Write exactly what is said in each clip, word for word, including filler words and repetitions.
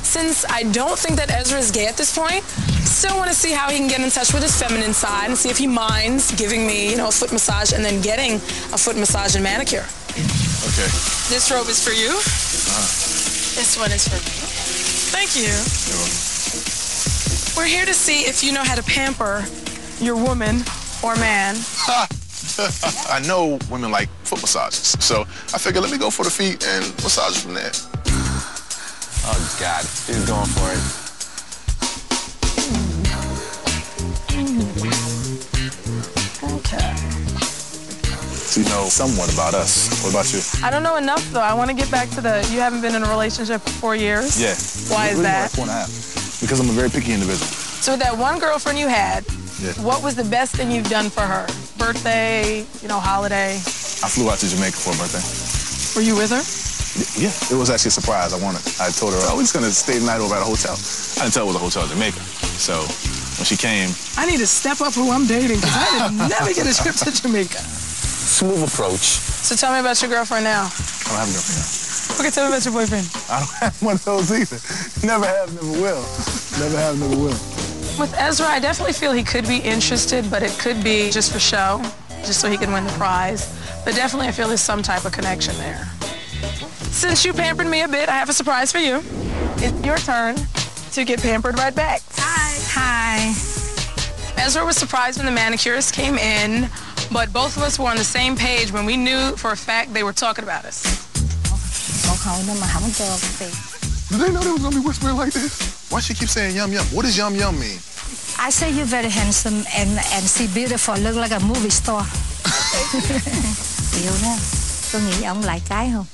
Since I don't think that Ezra is gay at this point, still want to see how he can get in touch with his feminine side and see if he minds giving me, you know, a foot massage and then getting a foot massage and manicure. Okay. This robe is for you. Uh-huh. This one is for me. Thank you. You're welcome. We're here to see if you know how to pamper your woman or man. I know women like foot massages, so I figured let me go for the feet and massage from there. Oh, God. He's going for it. Okay. So you know somewhat about us. What about you? I don't know enough, though. I want to get back to the, you haven't been in a relationship for four years? Yeah. Why is really that? Like four and a half. Because I'm a very picky individual. So with that one girlfriend you had, yeah. What was the best thing you've done for her? Birthday, you know, holiday? I flew out to Jamaica for her birthday. Were you with her? Yeah, it was actually a surprise. I wanted. I told her I was going to stay the night over at a hotel. I didn't tell her it was a hotel in Jamaica. So when she came... I need to step up who I'm dating because I did never get a trip to Jamaica. Smooth approach. So tell me about your girlfriend now. I don't have a girlfriend now. Okay, tell me about your boyfriend. I don't have one of those either. Never have, never will. Never have, never will. With Ezra, I definitely feel he could be interested, but it could be just for show, just so he can win the prize. But definitely I feel there's some type of connection there. Since you pampered me a bit, I have a surprise for you. It's your turn to get pampered right back. Hi. Hi. Ezra was surprised when the manicurist came in, but both of us were on the same page when we knew for a fact they were talking about us. Do they know they was going to be whispering like this? Why she keep saying yum yum? What does yum yum mean? I say you're very handsome and and she beautiful, look like a movie star. Yêu đó. Tôi nghĩ ông lại cái không?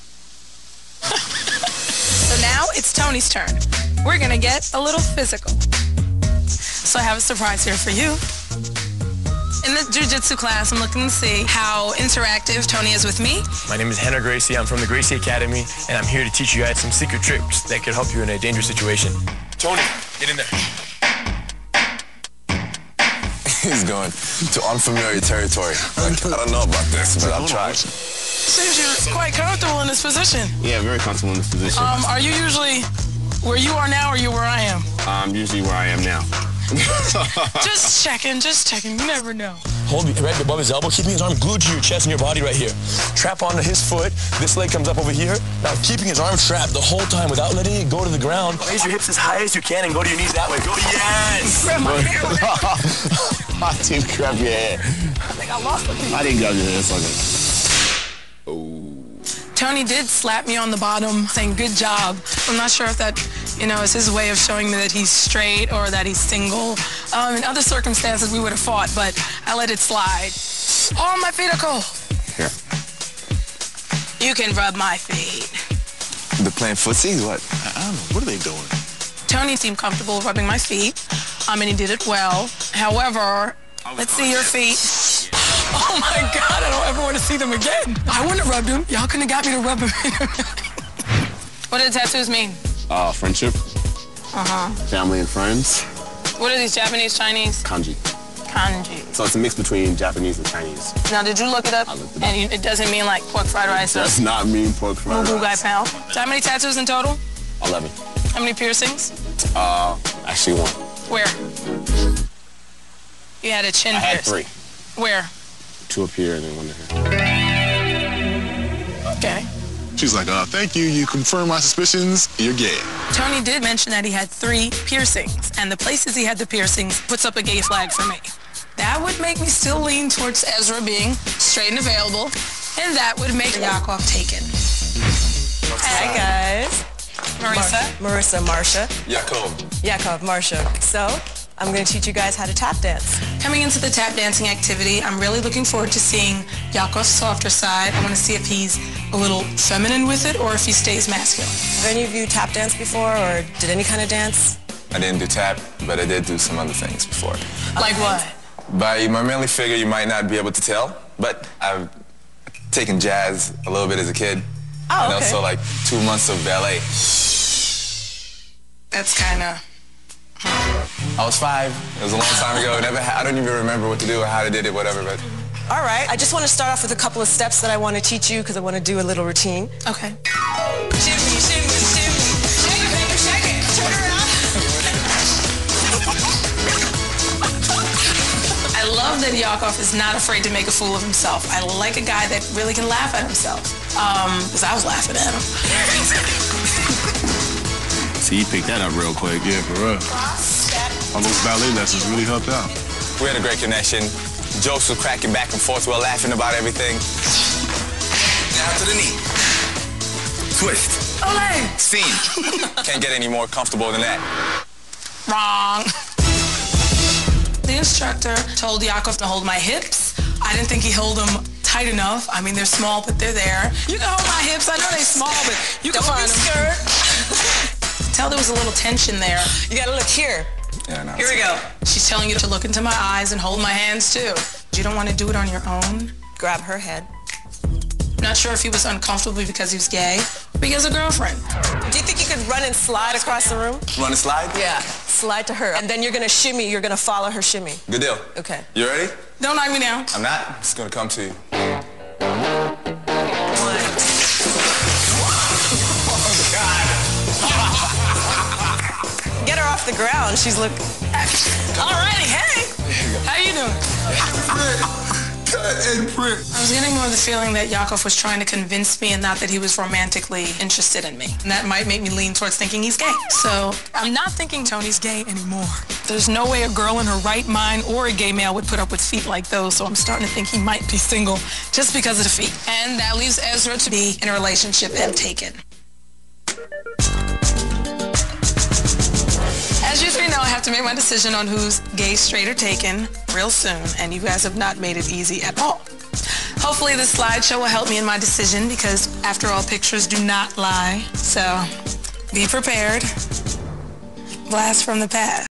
So now it's Tony's turn. We're gonna get a little physical. So I have a surprise here for you. In the jiu-jitsu class, I'm looking to see how interactive Tony is with me. My name is Henner Gracie. I'm from the Gracie Academy, and I'm here to teach you guys some secret tricks that could help you in a dangerous situation. Tony, get in there. He's going to unfamiliar territory. Like, I don't know about this, but I'll try. Seems you're quite comfortable in this position. Yeah, very comfortable in this position. Um, are you usually where you are now, or are you where I am? I'm usually where I am now. Just checking, just checking. You never know. Hold it right above his elbow, keeping his arm glued to your chest and your body right here. Trap onto his foot. This leg comes up over here. Now keeping his arm trapped the whole time without letting it go to the ground. Raise your hips as high as you can and go to your knees that way. Go, yes! Grab my hair. I didn't grab your hair. I think I lost it. I didn't grab your hair. It's okay. Oh. Tony did slap me on the bottom, saying good job. I'm not sure if that, you know, is his way of showing me that he's straight or that he's single. Um, in other circumstances, we would have fought, but I let it slide. Oh, my feet are cold. Here. You can rub my feet. They're playing footsies? What? I don't know. What are they doing? Tony seemed comfortable rubbing my feet, um, and he did it well. However, let's see your feet. Oh my God, I don't ever want to see them again. I wouldn't have rubbed them. Y'all couldn't have got me to rub them. What do the tattoos mean? Uh, friendship. Uh-huh. Family and friends. What are these, Japanese, Chinese? Kanji. Kanji. So it's a mix between Japanese and Chinese. Now, did you look it up? I looked it up. And you, it doesn't mean like pork fried rice or Does not mean pork fried moo gai rice. pao. So how many tattoos in total? Eleven. How many piercings? Uh, actually one. Where? You had a chin I had piercing. three. Where? Two up here and then one here. Okay. She's like, uh, thank you. You confirm my suspicions. You're gay. Tony did mention that he had three piercings, and the places he had the piercings puts up a gay flag for me. That would make me still lean towards Ezra being straight and available, and that would make Yakov taken. Hi, guys. Marissa? Mar Marissa, Marsha. Yakov. Yakov, Marsha. So, I'm going to teach you guys how to tap dance. Coming into the tap dancing activity, I'm really looking forward to seeing Yakov's softer side. I want to see if he's a little feminine with it or if he stays masculine. Have any of you tap danced before or did any kind of dance? I didn't do tap, but I did do some other things before. Like what? By my manly figure, you might not be able to tell, but I've taken jazz a little bit as a kid. Oh, and okay. also like two months of ballet. That's kind of... I was five. It was a long time ago. Never. Ha I don't even remember what to do or how I did it, whatever. But all right. I just want to start off with a couple of steps that I want to teach you because I want to do a little routine. Okay. Shimmy, shimmy, shimmy. Shake it, baby, shake it. that Yakov is not afraid to make a fool of himself. I like a guy that really can laugh at himself. Um, because I was laughing at him. See, he picked that up real quick. Yeah, for real. All those ballet lessons really helped out. We had a great connection. Jokes were cracking back and forth. We were laughing about everything. Down to the knee. Twist. Olé! Scene. Can't get any more comfortable than that. Wrong. The instructor told Yakov to hold my hips. I didn't think he held them tight enough. I mean, they're small, but they're there. You can hold my hips. I know they're small, but you can find them. Tell there was a little tension there. You gotta look here. Yeah, no, Here we go. She's telling you to look into my eyes and hold my hands, too. You don't want to do it on your own? Grab her head. Not sure if he was uncomfortable because he was gay or because of a girlfriend. Do you think you could run and slide across the room? Run and slide? Yeah, slide to her. And then you're gonna shimmy, you're gonna follow her shimmy. Good deal. Okay. You ready? Don't knock me down. I'm not. It's gonna come to you. Get her off the ground. She's looking. Alrighty, hey. How you doing? I was getting more of the feeling that Yakov was trying to convince me and not that he was romantically interested in me. And that might make me lean towards thinking he's gay. So I'm not thinking Tony's gay anymore. There's no way a girl in her right mind or a gay male would put up with feet like those, so I'm starting to think he might be single just because of the feet. And that leaves Ezra to be in a relationship and taken. As you three know, I have to make my decision on who's gay, straight, or taken real soon, and you guys have not made it easy at all. Hopefully this slideshow will help me in my decision because, after all, pictures do not lie. So, be prepared. Blast from the past.